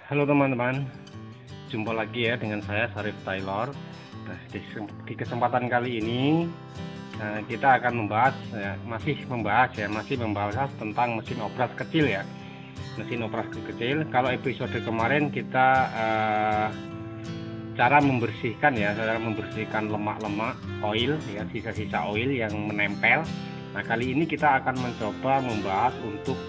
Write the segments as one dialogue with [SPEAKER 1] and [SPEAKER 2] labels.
[SPEAKER 1] Halo teman-teman, jumpa lagi ya dengan saya Syarif Taylor. Nah, di kesempatan kali ini kita akan masih membahas tentang mesin obras kecil ya, mesin obras kecil. Kalau episode kemarin kita cara membersihkan lemak-lemak oil ya, sisa-sisa oil yang menempel. Nah, kali ini kita akan mencoba membahas untuk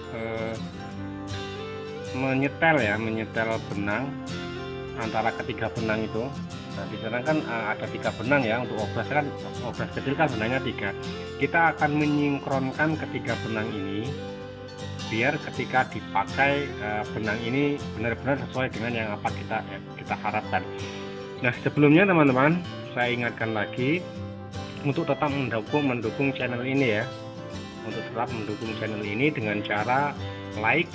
[SPEAKER 1] menyetel benang antara ketiga benang itu. Nah, di sana kan ada 3 benang ya. Untuk obras kecil kan benangnya 3. Kita akan menyinkronkan ketiga benang ini biar ketika dipakai benang ini benar-benar sesuai dengan yang apa kita harapkan. Nah, sebelumnya teman-teman, saya ingatkan lagi untuk tetap mendukung channel ini ya. Untuk tetap mendukung channel ini dengan cara like,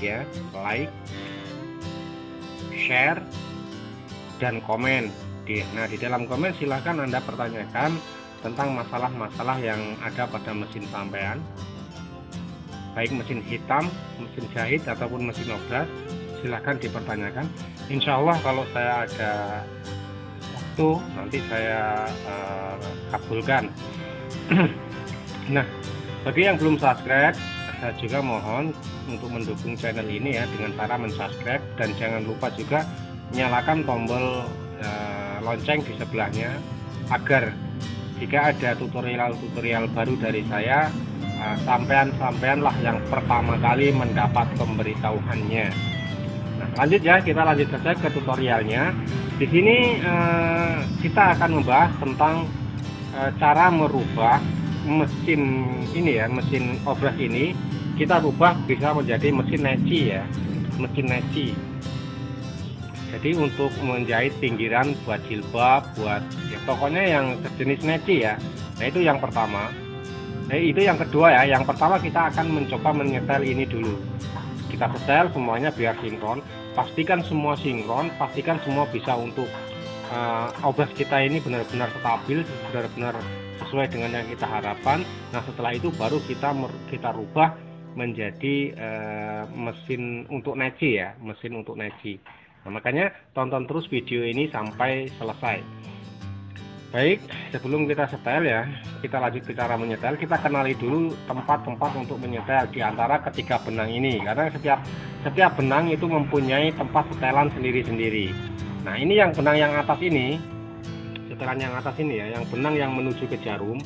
[SPEAKER 1] share, dan komen. Nah, di dalam komen silahkan Anda pertanyakan tentang masalah-masalah yang ada pada mesin sampean, baik mesin hitam, mesin jahit, ataupun mesin obras. Silahkan dipertanyakan. Insya Allah kalau saya ada waktu nanti saya kabulkan. Nah, bagi yang belum subscribe, saya juga mohon untuk mendukung channel ini ya dengan cara mensubscribe, dan jangan lupa juga nyalakan tombol lonceng di sebelahnya agar jika ada tutorial baru dari saya, sampean-sampeanlah yang pertama kali mendapat pemberitahuannya. Nah, lanjut ya, kita lanjut saja ke tutorialnya. Di sini kita akan membahas tentang cara merubah mesin ini ya, mesin obras ini kita rubah bisa menjadi mesin neci ya, mesin neci. Jadi untuk menjahit pinggiran buat jilbab, buat ya pokoknya yang sejenis neci ya. Nah, itu yang pertama. Itu yang kedua ya. Yang pertama kita akan mencoba menyetel ini dulu. Kita setel semuanya biar sinkron. Pastikan semua sinkron, pastikan semua bisa untuk obras kita ini benar-benar stabil, benar-benar sesuai dengan yang kita harapkan. Nah, setelah itu baru kita rubah menjadi mesin untuk neci ya, mesin untuk neci. Nah, makanya tonton terus video ini sampai selesai. Baik, sebelum kita setel ya, kita lanjut ke cara menyetel. Kita kenali dulu tempat-tempat untuk menyetel di antara ketiga benang ini, karena setiap benang itu mempunyai tempat setelan sendiri-sendiri. Nah, ini yang benang yang atas ini, setelan yang atas ini ya, yang benang yang menuju ke jarum,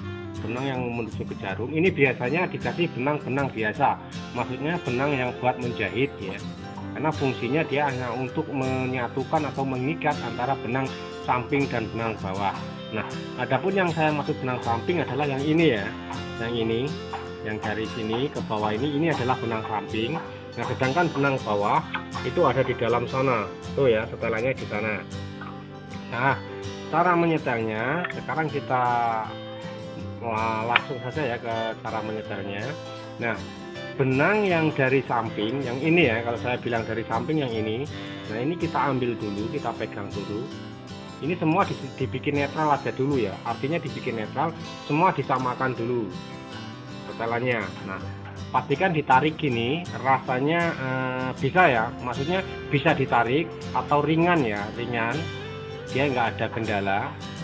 [SPEAKER 1] ini biasanya dikasih benang-benang biasa, maksudnya benang yang buat menjahit ya, karena fungsinya dia hanya untuk menyatukan atau mengikat antara benang samping dan benang bawah. Nah, adapun yang saya maksud benang samping adalah yang ini ya, yang ini, yang dari sini ke bawah ini adalah benang samping. Nah, sedangkan benang bawah itu ada di dalam sana, tuh ya, setelannya di sana. Nah, cara menyetelnya sekarang kita langsung saja ya ke cara menyetelnya. Nah, benang yang dari samping, yang ini ya, kalau saya bilang dari samping yang ini, nah ini kita ambil dulu, kita pegang dulu. Ini semua dibikin netral aja dulu ya, artinya dibikin netral, semua disamakan dulu setelannya. Nah, pastikan ditarik gini, rasanya bisa ya, maksudnya bisa ditarik atau ringan ya, ringan, dia nggak ada kendala,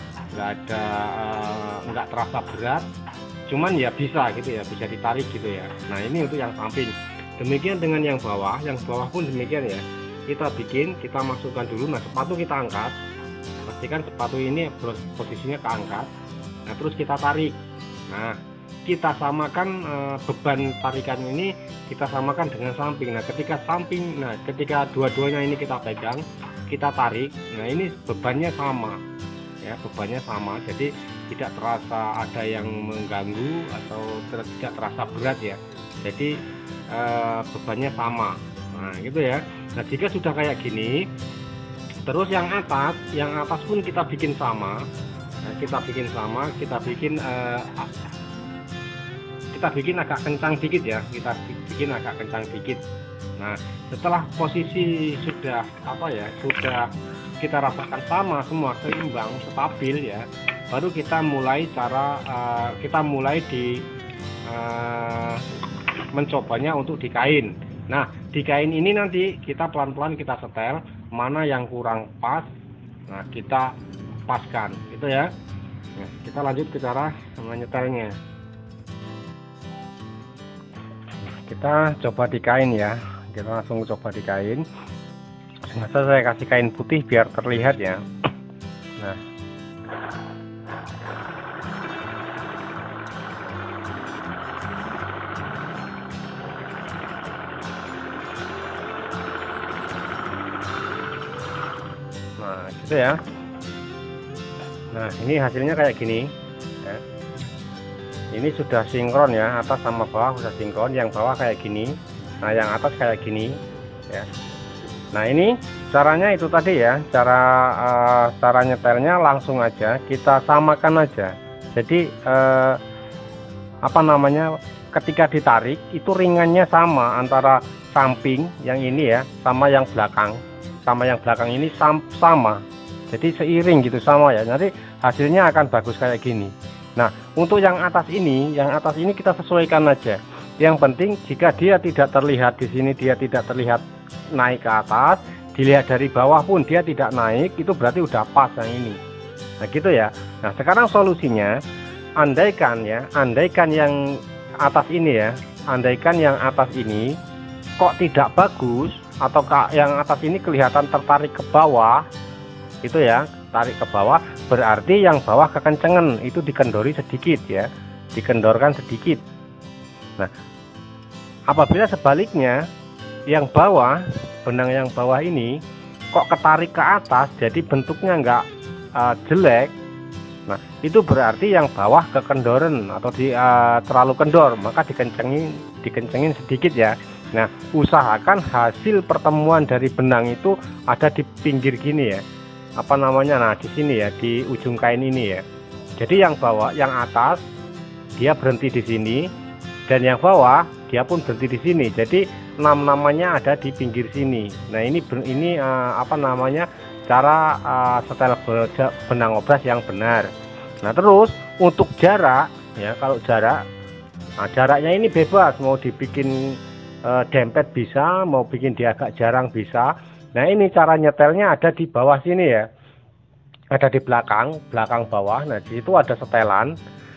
[SPEAKER 1] nggak terasa berat, cuman ya bisa gitu ya, bisa ditarik gitu ya. Nah, ini untuk yang samping. Demikian dengan yang bawah pun demikian ya. Kita masukkan dulu. Nah, sepatu kita angkat, pastikan sepatu ini posisinya keangkat. Nah, terus kita tarik. Nah, kita samakan beban tarikan ini, kita samakan dengan samping. Nah, ketika dua-duanya ini kita pegang, kita tarik, nah ini bebannya sama ya, jadi tidak terasa ada yang mengganggu atau tidak terasa berat ya, jadi bebannya sama. Nah, gitu ya. Nah, jika sudah kayak gini, terus yang atas pun kita bikin sama. Nah, kita bikin agak kencang dikit ya, Nah, setelah posisi sudah kita rasakan sama semua, seimbang, stabil ya, baru kita mulai mencobanya untuk di kain. Nah, di kain ini nanti kita pelan-pelan kita setel mana yang kurang pas. Nah, kita paskan, gitu ya. Nah, kita lanjut ke cara menyetelnya. Kita coba di kain ya. Kita langsung coba di kain. Sengaja saya kasih kain putih biar terlihat ya. Nah, gitu ya. Nah, ini hasilnya kayak gini ya. Ini sudah sinkron ya, atas sama bawah sudah sinkron. Yang bawah kayak gini, nah yang atas kayak gini ya. Nah, ini caranya itu tadi ya, cara nyetelnya langsung aja kita samakan aja. Jadi apa namanya, ketika ditarik itu ringannya sama antara samping yang ini ya sama yang belakang. Sama yang belakang ini sama, jadi seiring gitu sama ya, nanti hasilnya akan bagus kayak gini. Nah, untuk yang atas ini kita sesuaikan aja. Yang penting jika dia tidak terlihat di sini, dia tidak terlihat naik ke atas, dilihat dari bawah pun dia tidak naik, itu berarti udah pas yang ini. Nah, gitu ya. Nah, sekarang solusinya, andaikan yang atas ini ya, andaikan yang atas ini kok tidak bagus, atau yang atas ini kelihatan tertarik ke bawah, itu ya, tarik ke bawah, berarti yang bawah kekencengan, itu dikendori sedikit ya, dikendorkan sedikit. Nah, apabila sebaliknya yang bawah, benang yang bawah ini kok ketarik ke atas, jadi bentuknya enggak jelek, nah itu berarti yang bawah kekendoran atau terlalu kendor, maka dikencengin sedikit ya. Nah, usahakan hasil pertemuan dari benang itu ada di pinggir gini ya, apa namanya, nah di sini ya, di ujung kain ini ya. Jadi yang bawah, yang atas dia berhenti di sini, dan yang bawah dia pun berhenti di sini. Jadi namanya ada di pinggir sini. Nah, ini apa namanya, cara setel benang obras yang benar. Nah, terus untuk jarak ya, kalau jarak, nah jaraknya ini bebas, mau dibikin dempet bisa, mau bikin dia agak jarang bisa. Nah, ini cara nyetelnya ada di bawah sini ya, ada di belakang bawah. Nah, di situ ada setelan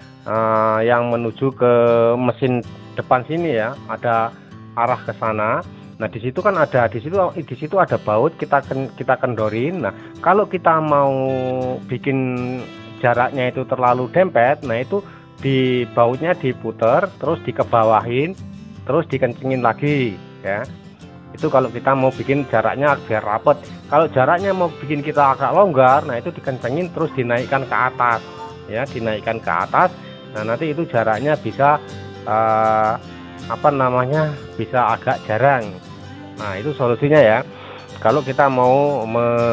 [SPEAKER 1] yang menuju ke mesin depan sini ya, ada arah ke sana. Nah, di situ kan ada, di situ ada baut, kita kendorin. Nah, kalau kita mau bikin jaraknya itu terlalu dempet, nah itu di bautnya diputer, terus dikebawahin, terus dikencengin lagi ya. Itu kalau kita mau bikin jaraknya biar rapet. Kalau jaraknya mau bikin kita agak longgar, nah itu dikencengin terus dinaikkan ke atas ya, dinaikkan ke atas. Nah, nanti itu jaraknya bisa apa namanya, bisa agak jarang. Nah, itu solusinya ya, kalau kita mau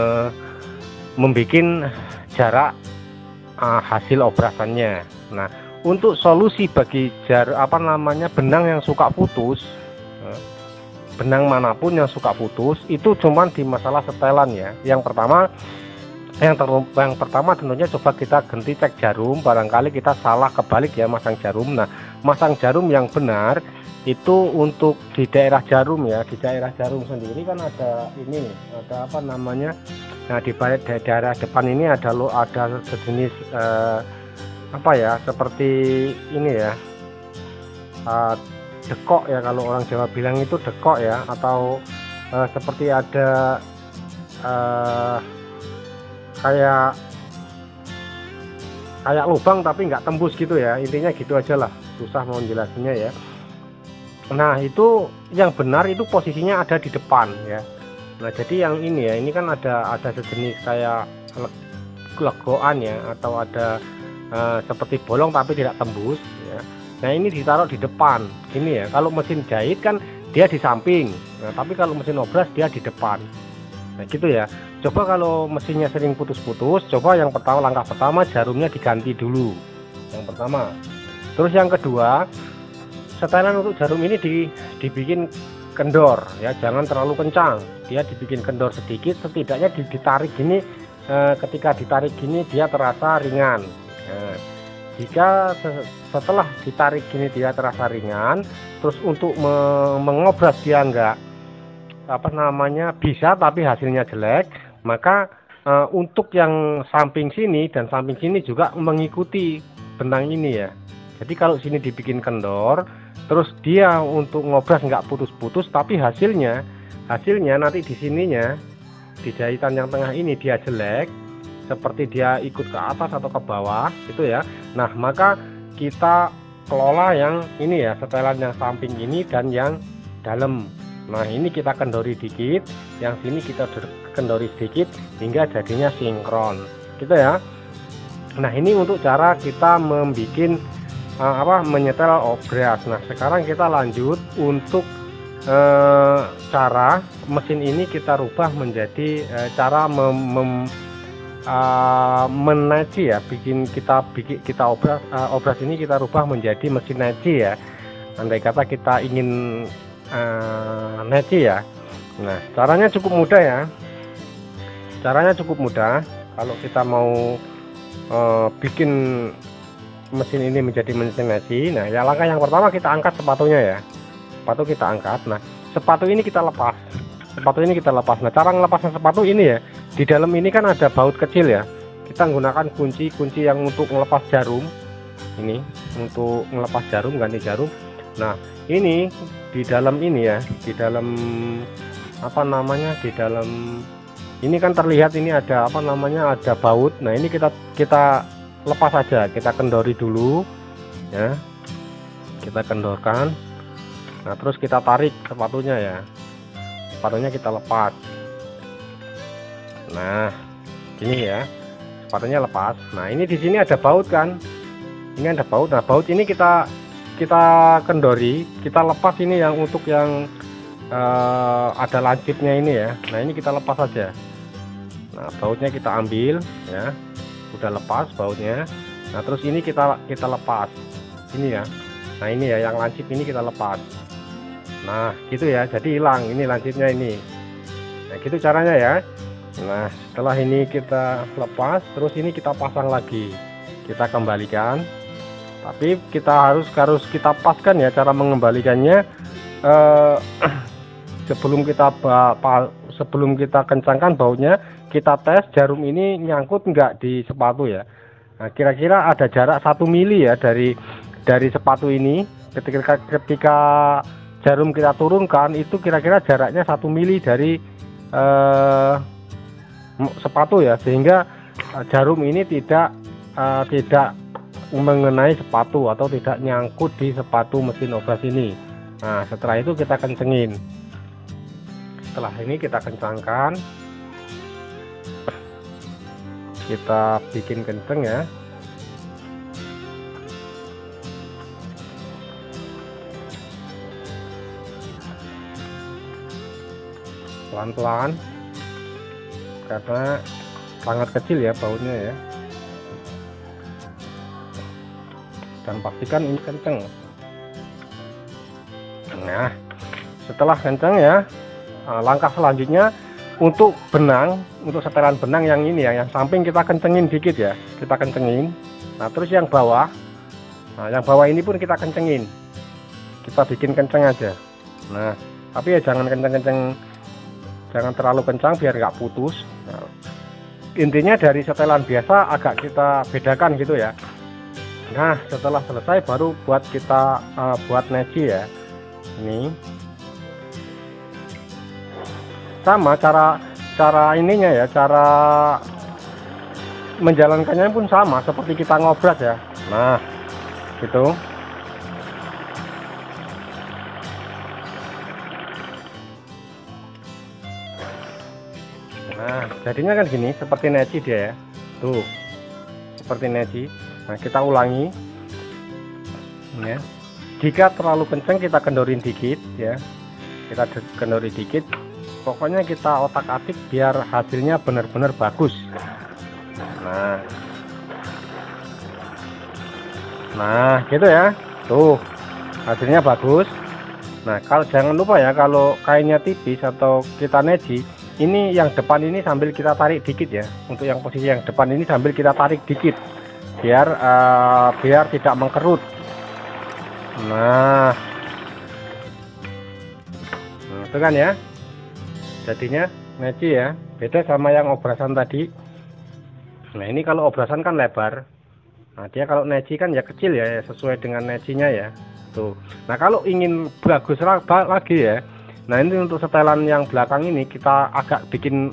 [SPEAKER 1] membuat jarak hasil obrasannya. Nah, untuk solusi bagi benang yang suka putus, benang manapun yang suka putus, itu cuman di masalah setelan ya. Yang pertama tentunya coba kita ganti cek jarum, barangkali kita salah kebalik ya masang jarum. Nah, masang jarum yang benar itu untuk di daerah jarum ya, di daerah jarum sendiri kan ada ini, ada apa namanya, nah di daerah depan ini ada sejenis apa ya, seperti ini ya, dekok ya, kalau orang Jawa bilang itu dekok ya, atau seperti ada kayak lubang tapi nggak tembus gitu ya, intinya gitu aja lah, susah mau jelasinnya ya. Nah, itu yang benar itu posisinya ada di depan ya. Nah, jadi yang ini ya, ini kan ada sejenis kayak legoan ya, atau ada seperti bolong tapi tidak tembus ya. Nah, ini ditaruh di depan ini ya. Kalau mesin jahit kan dia di samping, nah tapi kalau mesin obras dia di depan. Nah, gitu ya. Coba kalau mesinnya sering putus-putus, coba yang pertama, langkah pertama jarumnya diganti dulu, yang pertama. Terus yang kedua, setelan untuk jarum ini dibikin kendor ya, jangan terlalu kencang, dia dibikin kendor sedikit, setidaknya ditarik gini, ketika ditarik gini dia terasa ringan. Nah, jika setelah ditarik gini dia terasa ringan, terus untuk mengobras dia enggak bisa tapi hasilnya jelek, maka untuk yang samping sini dan samping sini juga mengikuti benang ini ya. Jadi kalau sini dibikin kendor, terus dia untuk ngobras nggak putus-putus, tapi hasilnya nanti di sininya, di jahitan yang tengah ini dia jelek, seperti dia ikut ke atas atau ke bawah gitu ya. Nah, maka kita kelola yang ini ya, setelan yang samping ini dan yang dalam. Nah, ini kita kendori dikit, yang sini kita kendori sedikit hingga jadinya sinkron gitu ya. Nah, ini untuk cara kita membuat menyetel obras. Nah, sekarang kita lanjut untuk cara mesin ini kita rubah menjadi cara menaji ya, kita obras ini kita rubah menjadi mesin naji ya. Andai kata kita ingin naji ya. Nah, caranya cukup mudah ya. Kalau kita mau bikin mesin ini menjadi mesin naji, nah ya langkah yang pertama kita angkat sepatunya ya. Sepatu kita angkat. Nah, sepatu ini kita lepas. Nah, cara melepasnya sepatu ini ya, di dalam ini kan ada baut kecil ya. Kita menggunakan kunci yang untuk melepas jarum. Ini untuk melepas jarum, ganti jarum. Nah, ini di dalam ini ya, di dalam ini kan terlihat ini ada ada baut. Nah, ini kita lepas saja, kita kendori dulu ya, kita kendorkan. Nah, terus kita tarik sepatunya ya, sepatunya kita lepas. Nah, gini ya, sepatunya lepas. Nah, ini di sini ada baut kan, ini ada baut. Nah, baut ini kita kendori, kita lepas ini yang untuk yang ada lancipnya ini ya. Nah, ini kita lepas saja. Nah, bautnya kita ambil ya, udah lepas bautnya. Nah, terus ini kita lepas ini ya. Nah, ini ya yang lancip ini kita lepas. Nah, gitu ya, jadi hilang ini lancipnya ini. Nah, gitu caranya ya. Nah, setelah ini kita lepas, terus ini kita pasang lagi, kita kembalikan. Tapi kita harus kita paskan ya cara mengembalikannya. Sebelum kita kencangkan bautnya, kita tes jarum ini nyangkut enggak di sepatu ya. Nah, kira-kira ada jarak 1 mili ya dari sepatu ini. Ketika jarum kita turunkan, itu kira-kira jaraknya 1 mili dari sepatu ya, sehingga jarum ini tidak mengenai sepatu atau tidak nyangkut di sepatu mesin obras ini. Nah, setelah itu kita kencengin. Setelah ini kita kencangkan, kita bikin kenceng ya. Pelan-pelan, karena sangat kecil ya bautnya ya. Dan pastikan ini kenceng. Nah, setelah kenceng ya, langkah selanjutnya untuk benang, untuk setelan benang yang ini ya, yang samping kita kencengin dikit ya, kita kencengin. Nah, terus yang bawah, yang bawah ini pun kita kencengin, kita bikin kenceng aja. Nah, tapi ya jangan kenceng-kenceng, jangan terlalu kencang biar nggak putus. Nah, intinya dari setelan biasa agak kita bedakan gitu ya. Nah, setelah selesai baru kita buat naji ya. Ini sama cara ininya ya, cara menjalankannya pun sama seperti kita ngobras ya. Nah, gitu. Nah, jadinya kan gini, seperti naji dia ya. Tuh, seperti naji. Nah, kita ulangi ya. Jika terlalu kencang kita kendorin dikit ya, kita kendori dikit. Pokoknya kita otak-atik biar hasilnya benar-benar bagus. Nah gitu ya, tuh hasilnya bagus. Nah, kalau jangan lupa ya, kalau kainnya tipis atau kita neji, ini yang depan ini sambil kita tarik dikit ya. Untuk yang posisi yang depan ini sambil kita tarik dikit. biar tidak mengkerut. Nah, itu kan ya, jadinya neci ya, beda sama yang obrasan tadi. Nah, ini kalau obrasan kan lebar, nah dia kalau neci kan ya kecil ya, sesuai dengan necinya ya tuh. Nah, kalau ingin bagus lagi ya, nah ini untuk setelan yang belakang ini kita agak bikin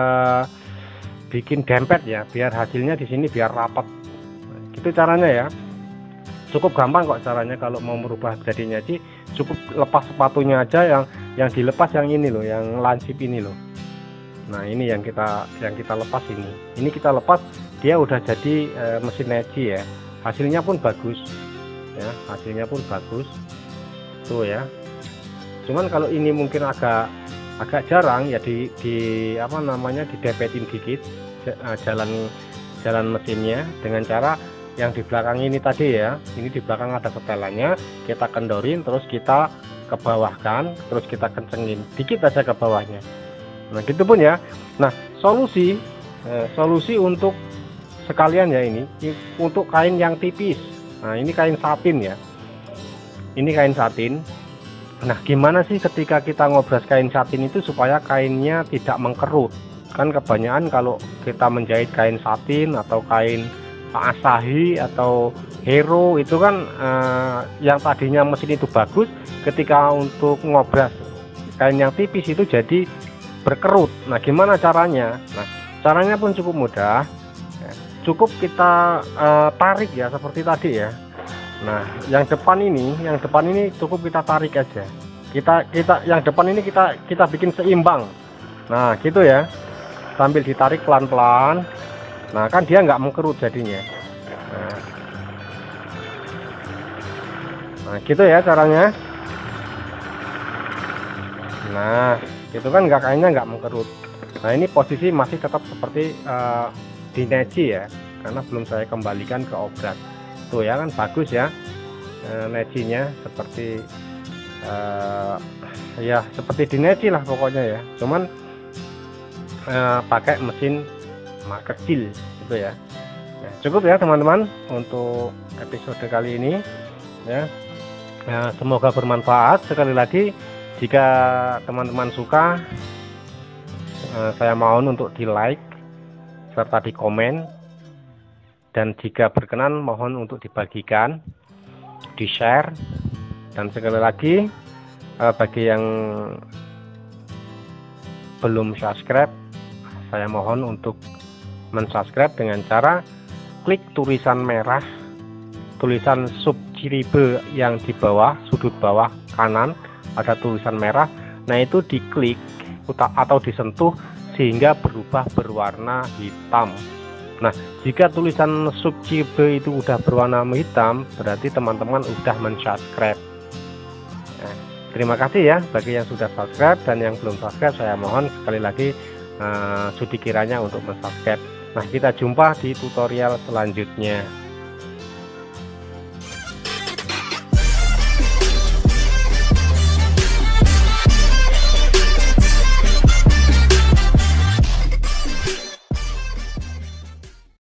[SPEAKER 1] dempet ya, biar hasilnya di sini biar rapat. Nah, gitu caranya ya. Cukup gampang kok caranya kalau mau merubah jadi neci. Cukup lepas sepatunya aja, yang dilepas yang ini loh, yang lancip ini loh. Nah, ini yang kita lepas ini. Ini kita lepas, dia udah jadi mesin neci ya. Hasilnya pun bagus. Ya, hasilnya pun bagus. Tuh ya. Cuman kalau ini mungkin agak jarang ya, di apa namanya, didempetin dikit jalan mesinnya dengan cara yang di belakang ini tadi ya. Ini di belakang ada setelannya, kita kendorin, terus kita ke bawahkan, terus kita kencengin dikit aja ke bawahnya. Nah, gitu pun ya. Nah, solusi untuk sekalian ya, ini untuk kain yang tipis. Nah, ini kain satin ya. Ini kain satin. Nah, gimana sih ketika kita ngobras kain satin itu supaya kainnya tidak mengkerut? Kan kebanyakan kalau kita menjahit kain satin atau kain Asahi atau Hero itu kan yang tadinya mesin itu bagus, ketika untuk ngobras kain yang tipis itu jadi berkerut. Nah, gimana caranya? Nah, caranya pun cukup mudah. Cukup kita tarik ya, seperti tadi ya. Nah, yang depan ini cukup kita tarik aja. Kita yang depan ini kita bikin seimbang. Nah, gitu ya. Sambil ditarik pelan-pelan. Nah, kan dia nggak mengkerut jadinya. Nah, gitu ya caranya. Nah, gitu kan kainnya nggak mengkerut. Nah, ini posisi masih tetap seperti di neci ya, karena belum saya kembalikan ke obras. Tuh ya, kan bagus ya, necinya seperti ya seperti di neci lah pokoknya ya. Cuman pakai mesin kecil gitu ya. Nah, cukup ya teman-teman untuk episode kali ini ya. Semoga bermanfaat. Sekali lagi, jika teman-teman suka, saya mohon untuk di like serta di komen, dan jika berkenan mohon untuk dibagikan, di share. Dan sekali lagi, bagi yang belum subscribe, saya mohon untuk mensubscribe dengan cara klik tulisan merah, tulisan subscribe yang di bawah, sudut bawah kanan ada tulisan merah. Nah, itu diklik atau disentuh sehingga berubah berwarna hitam. Nah, jika tulisan subscribe itu udah berwarna hitam, berarti teman-teman udah mensubscribe. Nah, terima kasih ya bagi yang sudah subscribe, dan yang belum subscribe saya mohon sekali lagi sudi kiranya untuk mensubscribe. Nah, kita jumpa di tutorial selanjutnya.